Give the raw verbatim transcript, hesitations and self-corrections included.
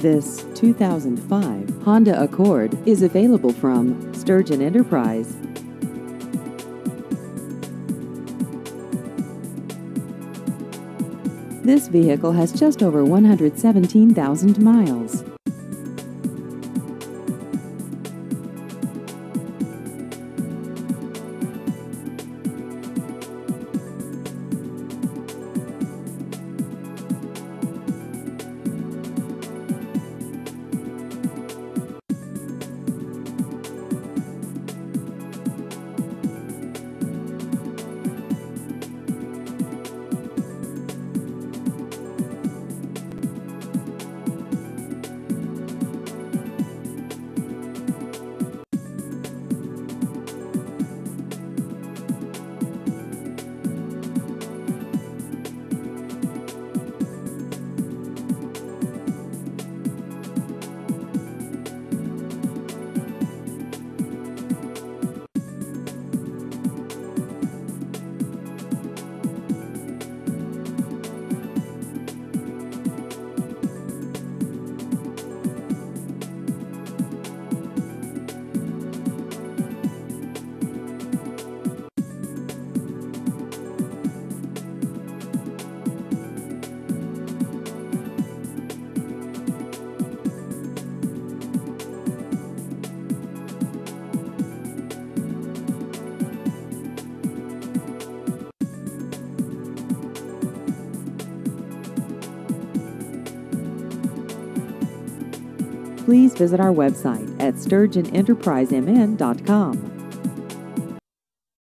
This two thousand five Honda Accord is available from Sturgeon Enterprise. This vehicle has just over one hundred seventeen thousand miles. Please visit our website at sturgeon enterprise m n dot com.